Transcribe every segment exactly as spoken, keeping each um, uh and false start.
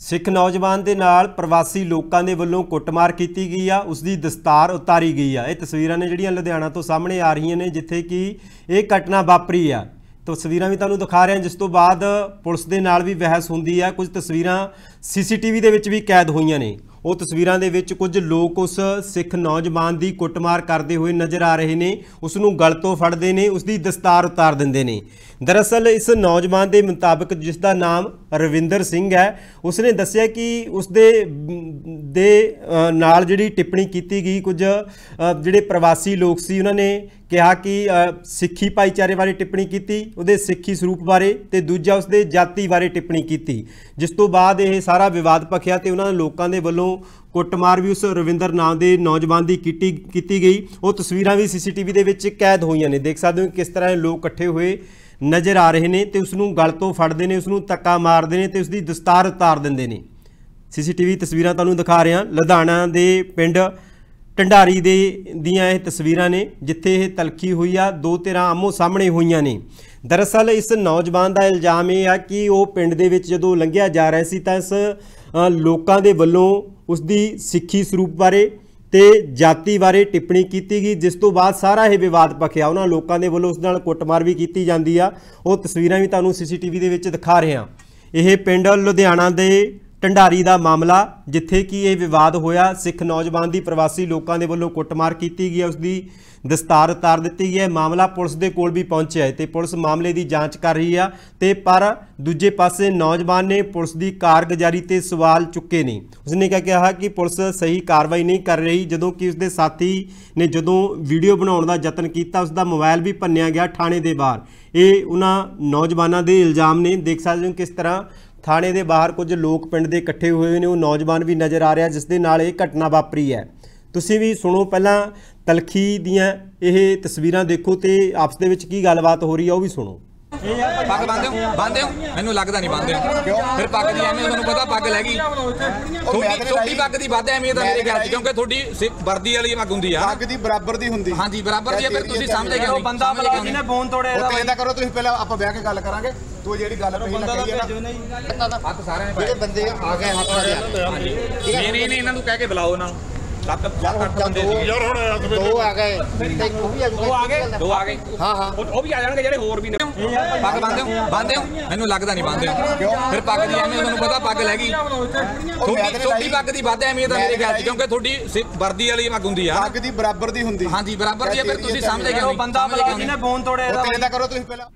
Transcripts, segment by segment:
सिख नौजवान के नाल प्रवासी लोगों के वलों कुटमार की गई आ, उसकी दस्तार उतारी गई है। ये तस्वीरां ने जिहड़ियां लुधियाना तो सामने आ रही ने जिथे कि ये घटना वापरी आ। तस्वीरां भी तुहानूं दिखा रहे हैं, जिस तो बाद पुलिस के नाल भी बहस हुंदी है। कुछ तस्वीरां सी सी टी वी दे विच भी कैद होईयां ने। वो तस्वीरां दे विच कुछ लोग उस सिख नौजवान की कुटमार करते हुए नज़र आ रहे हैं, उसनूं गल तो फड़दे ने, उसकी दस्तार उतार दिंदे ने। दरअसल इस नौजवान के मुताबिक, जिसका नाम रविंदर सिंह है, उसने दस्सिया कि उसदे दे नाल जिहड़ी टिप्पणी की गई, कुछ जिहड़े प्रवासी लोग सी उन्होंने कहा कि सिक्खी भाईचारे बारे टिप्पणी की, उहदे सिक्खी स्वरूप बारे, ते दूजा उसदे जाति बारे टिप्पणी की, जिस तो बाद यह सारा विवाद भखिया ते उन्होंने लोगों के वलों कुटमार भी उस रविंदर नाम के नौजवान की की गई। वो तस्वीरां भी सी सी टी वी दे विच कैद होईयां ने। देख सकते हो किस तरह लोग इकट्ठे हुए नज़र आ रहे हैं, तो उसनूं गल तो फड़दे ने, उसनूं धक्का मारदे ने, ते उसकी दस्तार उतार दिंदे ने। सी सी टी वी तस्वीरां तुहानूं दिखा रहे हैं, लुधियाना दे पिंड ढंडारी दे दियां ये तस्वीरां ने, जिथे ये तलखी हुई आ, दो धिरां आमो सामने हुई ने। दरअसल इस नौजवान का इल्जाम यह है कि वह पिंड दे विच जदों लंघिया जा रहा सी तां इस लोकां दे वल्लों उसकी सिक्खी स्वरूप बारे ते जाति बारे टिप्पणी की गई, जिस तो बाद सारा ये विवाद भखिया। उन्होंने लोगों के वल्लों उस नाल कुटमार भी की जाती है। वो तस्वीरां भी तुहानूं सी सी टी वी दे विच दिखा रहे हैं। यह पिंड लुधियाना दे ढंडारी का मामला, जिथे कि यह विवाद होया, सिख नौजवान की प्रवासी लोगों के वल्लों कुटमार की गई है, उसकी दस्तार उतार दी गई है। मामला पुलिस के कोल भी पहुंचा है, तो पुलिस मामले की जांच कर रही है। तो पर दूजे पासे नौजवान ने पुलिस की कारगुजारी ते सवाल चुके ने। उसने क्या कहा कि पुलिस सही कार्रवाई नहीं कर रही, जदों कि उसके साथी ने जदों वीडियो बनाने का यतन किया, उसका मोबाइल भी भन्निया गया थाने के बाहर। ये उन्होंने नौजवानों के इल्जाम ने। देख सकते हो किस तरह थाने के बाहर कुछ लोग पिंड के इकट्ठे हुए हैं, वो नौजवान भी नज़र आ रहा, जिस दे नाल ये घटना वापरी है। तुसीं भी सुनो, पहला तलखी दियां ये तस्वीरां देखो, तो आपस दे विच की गलबात हो रही है वो भी सुनो। पग बंदे हो बंदे हो मैनूं लगदा नहीं बंदे हो, फिर पग दी एहमियत तुहानूं पता, पग लै गई थोड़ी छोटी पग दी वध एहमियत है मेरे ख्याल च, क्योंकि थोड़ी वर्दी वाली पग हुंदी आ, पग दी बराबर दी हुंदी। हां जी बराबर दी है, फिर तुसीं समझ गए हो बंदा भला जिहने फोन तोड़िਆ ਇਹਦਾ ਇਹਦਾ ਕਰੋ ਤੁਸੀਂ ਪਹਿਲਾਂ ਆਪਾਂ ਬਹਿ ਕੇ ਗੱਲ ਕਰਾਂਗੇ। ਤੂੰ ਜਿਹੜੀ ਗੱਲ ਪਹਿਲਾਂ ਕਹੀ ਹੈ ਨਾ, ਹੱਥ ਸਾਰਿਆਂ ਨੇ ਜਿਹੜੇ ਬੰਦੇ ਆ ਗਏ ਹੱਥ ਆ ਗਿਆ। ਨਹੀਂ ਨਹੀਂ ਨਹੀਂ ਇਹਨਾਂ ਨੂੰ ਕਹਿ ਕੇ ਬੁਲਾਓ ਇਹਨਾਂ ਨੂੰ। सत सत बंदे यार हुण दो आ गए, वो भी दो आ गए दो आ गए हां हां वो भी आ जाणगे जेडे होर भी ने। पग बंदे हो बंदे हो मैनूं लगदा नहीं बंदे हो, फिर पग दी एहमियत तुहानूं पता, पग लै गई थोड़ी छोटी पग दी वध एहमियत है मेरे ख्याल च, क्योंकि थोड़ी वर्दी वाली पग हुंदी आ, पग दी बराबर दी हुंदी। हां जी बराबर दी है, फिर तुसीं समझ गए हो बंदा भला जिहने फोन तोड़िਆ ਇਹਦਾ ਇਹਦਾ ਕਰੋ ਤੁਸੀਂ ਪਹਿਲਾਂ।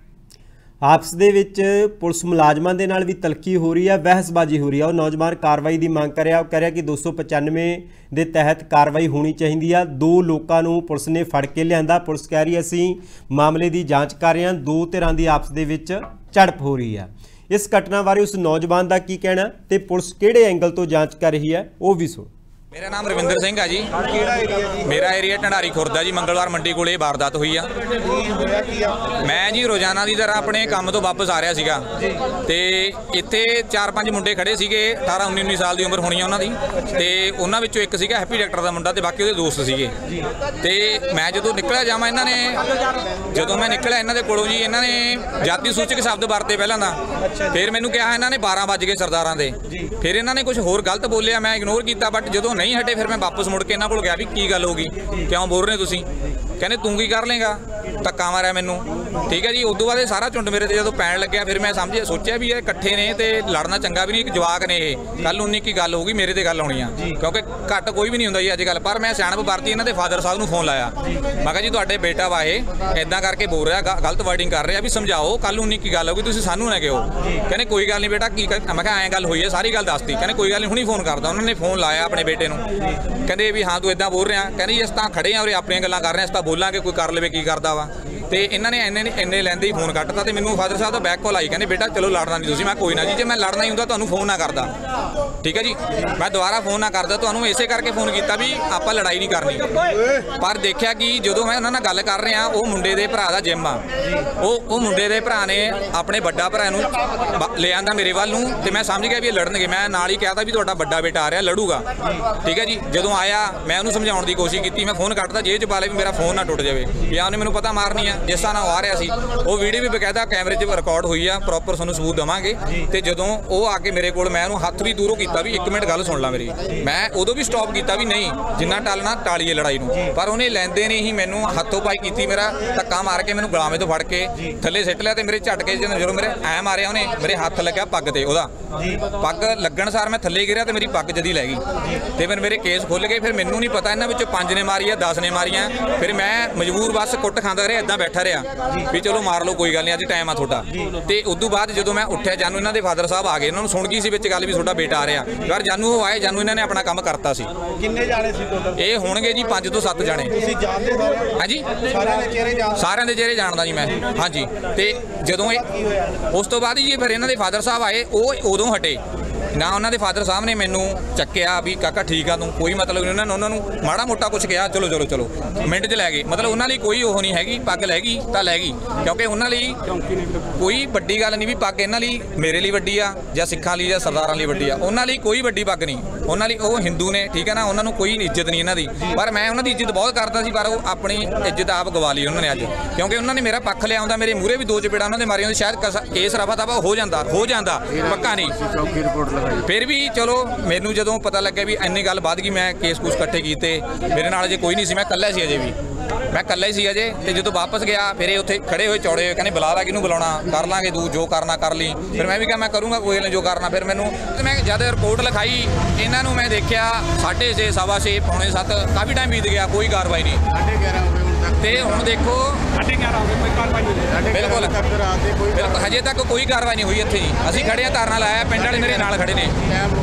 आपस दे विच पुलिस मुलाजमान दे नाल भी तलखी हो रही है, बहसबाजी हो रही है। और नौजवान कार्रवाई की मांग कर रहा, कह रहा कि दो सौ पचानवे के तहत कार्रवाई होनी चाहिए। दो लोगों को पुलिस ने फड़ के लिया, पुलिस कह रही असी मामले की जांच कर रहे हैं। दो धिरां की आपस दे विच झड़प हो रही है। इस घटना बारे उस नौजवान का की कहना, तो पुलिस किहड़े एंगल तो जांच कर रही है वो भी सुन। मेरा नाम रविंदर सिंह है जी, मेरा एरिया ढंडारी खुर्द है जी। मंगलवार मंडी कोले वारदात हुई है। मैं जी रोजाना की तरह अपने काम तो वापस आ रहा सीगा, ते इत्थे चार पांच मुंडे खड़े सीगे, अठारह उन्नी उन्नी साल की उम्र होनी उन्हों की, ते उन्हां विचों एक सीगा हैप्पी डॉक्टर का मुंडा, ते बाकी उहदे दोस्त सीगे। ते मैं जदों निकलिया जावां, इन्हां ने जदों मैं निकलिया इन्हां दे कोलों जी, इन्हां ने जाति सूचक शब्द वरते पहलां दा, फिर मैनूं कहा इन्हां ने बारह वज गए सरदारां दे, फिर इन्हां ने कुछ होर गलत बोलिया, मैं इग्नोर किया, बट जदों नहीं हटे फिर मैं वापस मुड़ के इन्होंने को गया भी की गल होगी, क्यों बोल रहे तुसीं, कहने तू की कर लेगा, धक्का मारिया मैनू। ठीक है जी, उस बाद सारा झुंड मेरे जो पैन लग्या, फिर मैं समझ सोचा भी ये इकट्ठे ने तो लड़ना चंगा भी नहीं, एक जवाक ने ये कल उन्नी की गल होगी, मेरे ते गल होनी आ, क्योंकि घट कोई भी नहीं होंदा जी अजकल। पर मैं सियाणप वरती, इन्होंने फादर साहब नूं फोन लाया, मैं कहा जी तुहाडे बेटा वा ये इदां करके बोल रहा, गलत वर्डिंग कर रहा, भी समझाओ कल उन्नी की गल होगी, तुसीं सानूं ना कहो। कहने कोई गल नहीं बेटा, की मैं कहा ऐ गल हुई है, सारी गल दसती। कहने कोई गल नहीं, हुणी फोन करदा। उन्होंने फोन लाया अपने बेटे नूं, कहंदे भी हाँ तू इदां बोल रहा, कहंदे जी अस तां खड़े हाँ और अपनी गल्लां कर रहे हैं, अस तां बोलांगे, कोई कर लवे की करदा वा। तो इन्होंने इन्ने इन्ने लैंदे ही फोन कट्टता, तो मैनूं फादर साहब का बैक कॉल आई, कहंदे बेटा चलो लड़ना नहीं तुसीं। मैं कोई ना जी, जे मैं लड़ना ही हुंदा तुहानूं फोन ना करदा। ठीक है जी, मैं दोबारा फोन ना करदा, तुहानूं इसे करके फोन किया भी आपां लड़ाई नहीं करनी। पर देखिया कि जदों मैं उन्हां नाल गल कर रहा, वो मुंडे दे भरा दा जिम आ, वो मुंडे दे भरा ने अपने बड़ा भरा नूं ले आंदा मेरे वल नूं, ते मैं समझ गया भी लड़नगे। मैं नाल ही कहता भी तुहाडा बड़ा बेटा आ रहा लड़ूगा। ठीक है जी, जदों आया मैं उन्होंने समझाउण दी कोशिश की, मैं फोन कट्टदा जेब च पा ले भी मेरा फोन ना टुट जाए, या उन्हें मैनूं पता मारनी है। जिस तरह आ रहा सी, वो वीडियो भी बकायदा कैमरे च रिकॉर्ड हुई है, प्रॉपर तुहानूं सबूत देवांगे। ते जदों वो आके मेरे कोल, मैं उन्होंने हत्थ ਪੂਰੀ ਦੂਰੋਂ ਕੀਤਾ ਵੀ ਇੱਕ ਮਿੰਟ ਗੱਲ ਸੁਣ ਲਾ ਮੇਰੀ। ਮੈਂ ਉਦੋਂ ਵੀ ਸਟਾਪ ਕੀਤਾ ਵੀ ਨਹੀਂ, ਜਿੰਨਾ ਟਾਲਣਾ ਟਾਲੀਏ ਲੜਾਈ ਨੂੰ, ਪਰ ਉਹਨੇ ਲੈਂਦੇ ਨਹੀਂ ਹੀ ਮੈਨੂੰ ਹੱਥੋਂ ਪਾਈ ਕੀਤੀ, ਮੇਰਾ ਧੱਕਾ ਮਾਰ ਕੇ ਮੈਨੂੰ ਗੁਲਾਮੇ ਤੋਂ ਫੜ ਕੇ ਥੱਲੇ ਸਿੱਟ ਲਿਆ ਤੇ ਮੇਰੇ ਝਟਕੇ ਜਦੋਂ ਮੇਰੇ ਐ ਮਾਰਿਆ ਉਹਨੇ, ਮੇਰੇ ਹੱਥ ਲੱਗਿਆ ਪੱਗ ਤੇ ਉਹਦਾ। ਪੱਗ ਲੱਗਣ ਸਾਰ ਮੈਂ ਥੱਲੇ ਗਿਰਿਆ ਤੇ ਮੇਰੀ ਪੱਗ ਜਦੀ ਲੈ ਗਈ ਤੇ ਫਿਰ ਮੇਰੇ ਕੇਸ ਖੁੱਲ ਗਏ। ਫਿਰ ਮੈਨੂੰ ਨਹੀਂ ਪਤਾ ਇਹਨਾਂ ਵਿੱਚੋਂ ਪੰਜ ਨੇ ਮਾਰੀ ਆ ਦਸ ਨੇ ਮਾਰੀਆਂ। ਫਿਰ ਮੈਂ ਮਜਬੂਰ ਬਸ ਕੁੱਟ ਖਾਂਦਾ ਰਿਹਾ, ਇਦਾਂ ਬੈਠਾ ਰਿਹਾ ਵੀ ਚਲੋ ਮਾਰ ਲਓ ਕੋਈ ਗੱਲ ਨਹੀਂ, ਅੱਜ ਟਾਈਮ ਆ ਤੁਹਾਡਾ। ਤੇ ਉਦੋਂ ਬਾਅਦ ਜਦੋਂ ਮੈਂ ਉੱਠਿਆ, ਜਾਨੂ ਇਹਨਾਂ ਦੇ ਫਾਦਰ ਸਾਹਿਬ ਆ ਗਏ, ਇਹਨਾਂ ਨੂੰ ਸੁਣ ਗਈ ਸੀ ਵਿੱਚ ਗੱਲ ਵੀ ਤੁਹਾਡਾ ਬੇਟਾ ਆ ਰਿਹਾ। ਯਾਰ ਜਾਨੂ ਉਹ ਆਏ, ਜਾਨੂ ਇਹਨਾਂ ਨੇ ਆਪਣਾ ਕੰਮ ਕਰਤਾ ਸੀ। ਕਿੰਨੇ ਜਾਣੇ ਸੀ ਟੋਟਲ? ਇਹ ਹੋਣਗੇ ਜੀ ਪੰਜ ਤੋਂ ਸੱਤ ਜਾਣੇ। ਤੁਸੀਂ ਜਾਣਦੇ ਸਾਰੇ? ਹਾਂਜੀ, ਸਾਰਿਆਂ ਦੇ ਚਿਹਰੇ ਜਾਣਦੇ? ਸਾਰਿਆਂ ਦੇ ਚਿਹਰੇ ਜਾਣਦਾ ਜੀ ਮੈਂ। ਹਾਂਜੀ, ਤੇ ਜਦੋਂ ਇਹ ਉਸ ਤੋਂ ਬਾਅਦ ਜੀ ਫਿਰ ਇਹਨਾਂ ਦੇ ਫਾਦਰ ਸਾਹਿਬ ਆਏ, ਉਹ ਉਦੋਂ ਹਟੇ ਨਾ। ਉਹਨਾਂ ਦੇ ਫਾਦਰ ਸਾਹਿਬ ਨੇ ਮੈਨੂੰ ਚੱਕਿਆ ਵੀ ਕਾਕਾ ਠੀਕ ਆ ਤੂੰ, ਕੋਈ ਮਤਲਬ ਨਹੀਂ। ਉਹਨਾਂ ਨੇ ਉਹਨਾਂ ਨੂੰ ਮਾੜਾ ਮੋਟਾ ਕੁਝ ਕਿਹਾ, ਚਲੋ ਚਲੋ ਚਲੋ ਮਿੰਟ 'ਚ ਲੈ ਗਏ। ਮਤਲਬ ਉਹਨਾਂ ਲਈ ਕੋਈ ਉਹ ਨਹੀਂ ਹੈਗੀ, ਪੱਗ ਲੈ ਗਈ ਤਾਂ ਲੈ ਗਈ, ਕਿਉਂਕਿ ਉਹਨਾਂ ਲਈ ਕੋਈ ਵੱਡੀ ਗੱਲ ਨਹੀਂ ਵੀ ਪੱਗ ਇਹਨਾਂ ਲਈ ਮੇਰੇ ਲਈ ਵੱਡੀ ਆ ਜਾਂ ਸਿੱਖਾਂ ਲਈ ਜਾਂ ਸਰਦਾਰਾਂ ਲਈ ਵੱਡੀ ਆ। ਉਹਨਾਂ ਲਈ ਕੋਈ ਵੱਡੀ ਪੱਗ ਨਹੀਂ, ਉਹਨਾਂ ਲਈ ਉਹ ਹਿੰਦੂ ਨੇ, ਠੀਕ ਹੈ ਨਾ, ਉਹਨਾਂ ਨੂੰ ਕੋਈ ਇੱਜ਼ਤ ਨਹੀਂ ਇਹਨਾਂ ਦੀ। ਪਰ ਮੈਂ ਉਹਨਾਂ ਦੀ ਇੱਜ਼ਤ ਬਹੁਤ ਕਰਦਾ ਸੀ, ਪਰ ਉਹ ਆਪਣੀ ਇੱਜ਼ਤ ਆਪ ਗਵਾ ਲਈ ਉਹਨਾਂ ਨੇ ਅੱਜ, ਕਿਉਂਕਿ ਉਹਨਾਂ ਨੇ ਮੇਰਾ ਪੱਖ ਲਿਆ ਹੁੰਦਾ। ਮੇਰੇ ਮੂਹਰੇ ਵੀ ਦੋ ਚਪੇੜਾਂ ਉਹਨਾਂ ਦੇ ਮਾਰੀਆਂ ਹੁੰਦੀ, ਸ਼ਾਇਦ ਕੇਸ ਰਫਾ ਦਫਾ ਹੋ ਜਾਂਦਾ ਹੋ ਜਾਂਦਾ ਪੱਕਾ ਨਹੀਂ। ਫਿਰ ਵੀ ਚਲੋ ਮੈਨੂੰ ਜਦੋਂ ਪਤਾ ਲੱਗਿਆ ਵੀ ਇੰਨੀ ਗੱਲ ਵੱਧ ਗਈ, ਮੈਂ ਕੇਸ ਕੂਸ ਇਕੱਠੇ ਕੀਤੇ। ਮੇਰੇ ਨਾਲ ਅਜੇ ਕੋਈ ਨਹੀਂ ਸੀ, ਮੈਂ ਇਕੱਲਾ ਸੀ ਅਜੇ ਵੀ, ਮੈਂ ਇਕੱਲਾ ਹੀ ਸੀ ਅਜੇ। ਤੇ ਜਦੋਂ ਵਾਪਸ ਗਿਆ ਫਿਰ ਇਹ ਉੱਥੇ ਖੜੇ ਹੋਏ ਚੌੜੇ ਹੋਏ, ਕਹਿੰਦੇ ਬੁਲਾ ਲਾ, ਕਿਹਨੂੰ ਬੁਲਾਉਣਾ, ਕਰ ਲਾਂਗੇ ਤੂੰ ਜੋ ਕਰਨਾ ਕਰ ਲਈ। ਫਿਰ ਮੈਂ ਵੀ ਕਿਹਾ ਮੈਂ ਕਰੂੰਗਾ ਕੋਈ ਨਹੀਂ ਜੋ ਕਰਨਾ। ਫਿਰ ਮੈਨੂੰ ਮੈਂ ਜਦ ਰਿਪੋਰਟ ਲਿਖਾਈ ਇਹਨਾਂ ਨੂੰ, ਮੈਂ ਦੇਖਿਆ ਸਾਢੇ ਛੇ ਸਵਾ ਛੇ ਪੌਣੇ ਸੱਤ ਕਾਫੀ ਟਾਈਮ ਬੀਤ ਗਿਆ, ਕੋਈ ਕਾਰਵਾਈ ਨਹੀਂ। ਤੇ ਹੁਣ ਦੇਖੋ ਬਿਲਕੁਲ ਬਿਲਕੁਲ ਹਜੇ ਤੱਕ ਕੋਈ ਕਾਰਵਾਈ ਨਹੀਂ ਹੋਈ ਇੱਥੇ ਜੀ। ਅਸੀਂ ਖੜੇ ਆ, ਧਰਨਾ ਲਾਇਆ, ਪਿੰਡ ਵਾਲੇ ਮੇਰੇ ਨਾਲ ਖੜੇ ਨੇ।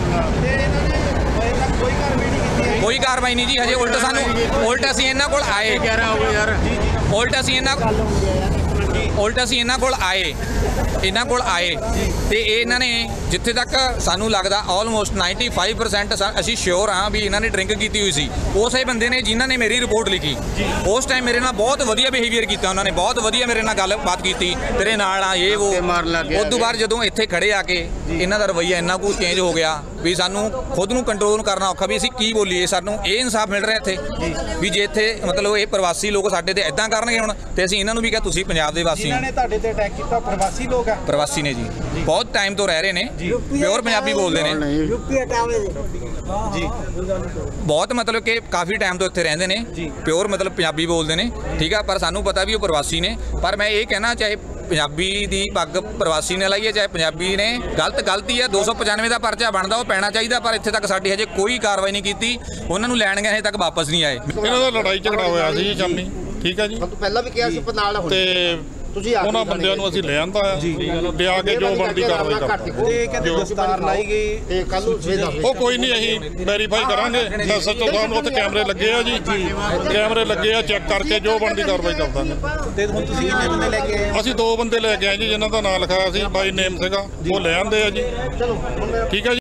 ਕੋਈ ਕਾਰਵਾਈ ਨਹੀਂ ਜੀ ਹਜੇ। ਉਲਟ ਸਾਨੂੰ ਉਲਟ ਅਸੀਂ ਇਹਨਾਂ ਕੋਲ ਆਏ ਉਲਟ ਅਸੀਂ ਇਹਨਾਂ ਉਲਟ ਅਸੀਂ ਇਹਨਾਂ ਕੋਲ ਆਏ ਇਹਨਾਂ ਕੋਲ ਆਏ ਤੇ ਇਹਨਾਂ ਨੇ ਜਿੱਥੇ ਤੱਕ ਸਾਨੂੰ ਲੱਗਦਾ ਆਲਮੋਸਟ ninety-five percent ਅਸੀਂ ਸ਼ੋਰ ਹਾਂ ਵੀ ਇਹਨਾਂ ਨੇ ਡਰਿੰਕ ਕੀਤੀ ਹੋਈ ਸੀ। ਉਸੇ ਬੰਦੇ ਨੇ ਜਿਨ੍ਹਾਂ ਨੇ ਮੇਰੀ ਰਿਪੋਰਟ ਲਿਖੀ, ਉਸ ਟਾਈਮ ਮੇਰੇ ਨਾਲ ਬਹੁਤ ਵਧੀਆ ਬਿਹੇਵੀਅਰ ਕੀਤਾ ਉਹਨਾਂ ਨੇ, ਬਹੁਤ ਵਧੀਆ ਮੇਰੇ ਨਾਲ ਗੱਲਬਾਤ ਕੀਤੀ, ਤੇਰੇ ਨਾਲ ਆ ਇਹ ਉਹ। ਉਸ ਤੋਂ ਬਾਅਦ ਜਦੋਂ ਇੱਥੇ ਖੜੇ ਆ ਕੇ ਇਹਨਾਂ ਦਾ ਰਵੱਈਆ ਇੰਨਾ ਕੁ ਚੇਂਜ ਹੋ ਗਿਆ ਵੀ ਸਾਨੂੰ ਖੁਦ ਨੂੰ ਕੰਟਰੋਲ ਕਰਨਾ ਔਖਾ ਵੀ ਅਸੀਂ ਕੀ ਬੋਲੀਏ। ਸਾਨੂੰ ਇਹ ਇਨਸਾਫ ਮਿਲ ਰਿਹਾ ਇੱਥੇ ਵੀ ਜੇ ਇੱਥੇ ਮਤਲਬ ਇਹ ਪ੍ਰਵਾਸੀ ਲੋਕ ਸਾਡੇ ਤੇ ਇਦਾਂ ਕਰਨਗੇ ਹੁਣ, ਤੇ ਅਸੀਂ ਇਹਨਾਂ ਨੂੰ ਵੀ ਕਿਹਾ ਤੁਸੀਂ ਪੰਜਾਬ ਦੇ ਵਾਸੀ ਜਿਨ੍ਹਾਂ ਨੇ ਤੁਹਾਡੇ ਤੇ ਅਟੈਕ ਕੀਤਾ ਪ੍ਰਵਾਸੀ ਲੋਕ ਆ? ਪ੍ਰਵਾਸੀ ਨੇ ਜੀ, ਬਹੁਤ ਟਾਈਮ ਤੋਂ ਰਹਿ ਰਹੇ ਨੇ, ਪਿਓਰ ਪੰਜਾਬੀ ਬੋਲਦੇ ਨੇ ਯੂਪੀ ਹਟਾਵੇ ਜੀ, ਬਹੁਤ ਮਤਲਬ ਕਿ ਕਾਫੀ ਟਾਈਮ ਤੋਂ ਇੱਥੇ ਰਹਿੰਦੇ ਨੇ, ਪਿਓਰ ਮਤਲਬ ਪੰਜਾਬੀ ਬੋਲਦੇ ਨੇ, ਠੀਕ ਆ। ਪਰ ਸਾਨੂੰ ਪਤਾ ਵੀ ਉਹ ਪ੍ਰਵਾਸੀ ਨੇ। ਪਰ ਮੈਂ ਇਹ ਕਹਿਣਾ, ਚਾਹੇ ਪੰਜਾਬੀ ਦੀ ਪੱਗ ਪ੍ਰਵਾਸੀ ਨੇ ਲਾਈ ਹੈ, ਚਾਹੇ ਪੰਜਾਬੀ ਨੇ, ਗਲਤ ਗਲਤੀ ਹੈ। ਦੋ ਸੌ ਪਚਾਨਵੇਂ ਦਾ ਪਰਚਾ ਬਣਦਾ, ਉਹ ਪੈਣਾ ਚਾਹੀਦਾ। ਪਰ ਇੱਥੇ ਤੱਕ ਸਾਡੀ ਹਜੇ ਕੋਈ ਕਾਰਵਾਈ ਨਹੀਂ ਕੀਤੀ। ਉਹਨਾਂ ਨੂੰ ਲੈਣ ਗਏ, ਹਜੇ ਤੱਕ ਵਾਪਸ ਨਹੀਂ ਆਏ। ਇਹਨਾਂ ਦਾ ਲੜਾਈ ਝਗੜਾ ਹੋਇਆ ਸੀ ਜੀ ਸ਼ਾਮੀ, ਠੀਕ ਹੈ ਜੀ। ਪਹਿਲਾਂ ਵੀ ਕਿਹਾ ਸੀ ਨਾਲ ਤੇ ਉਹਨਾਂ ਬੰਦਿਆਂ ਨੂੰ ਅਸੀਂ ਲੈ ਆਂਦਾ ਆ, ਲਿਆ ਕੇ ਜੋ ਬਣਦੀ ਕਾਰਵਾਈ ਕਰਦੇ। ਤੇ ਕਹਿੰਦੇ ਦਸਤਾਰ ਲਾਈ ਗਈ ਤੇ ਕੱਲ ਨੂੰ ਸਵੇਰ ਉਹ ਕੋਈ ਨਹੀਂ, ਅਸੀਂ ਵੈਰੀਫਾਈ ਕਰਾਂਗੇ। ਐਸਐਚਓ ਸਾਹਿਬ ਨੂੰ ਉੱਥੇ ਕੈਮਰੇ ਲੱਗੇ ਆ ਜੀ, ਕੈਮਰੇ ਲੱਗੇ ਆ, ਚੈੱਕ ਕਰਕੇ ਜੋ ਬਣਦੀ ਕਾਰਵਾਈ ਕਰ ਦਾਂਗੇ। ਤੇ ਹੁਣ ਤੁਸੀਂ ਕਿੰਨੇ ਬੰਦੇ ਲੈ ਕੇ ਆਏ? ਅਸੀਂ ਦੋ ਬੰਦੇ ਲੈ ਕੇ ਆਏ ਜੀ, ਜਿਨ੍ਹਾਂ ਦਾ ਨਾਂ ਲਿਖਾਇਆ ਸੀ ਬਾਈ ਨੇਮ ਸੀਗਾ, ਉਹ ਲੈ ਆਂਦੇ ਆ ਜੀ, ਠੀਕ ਹੈ ਜੀ।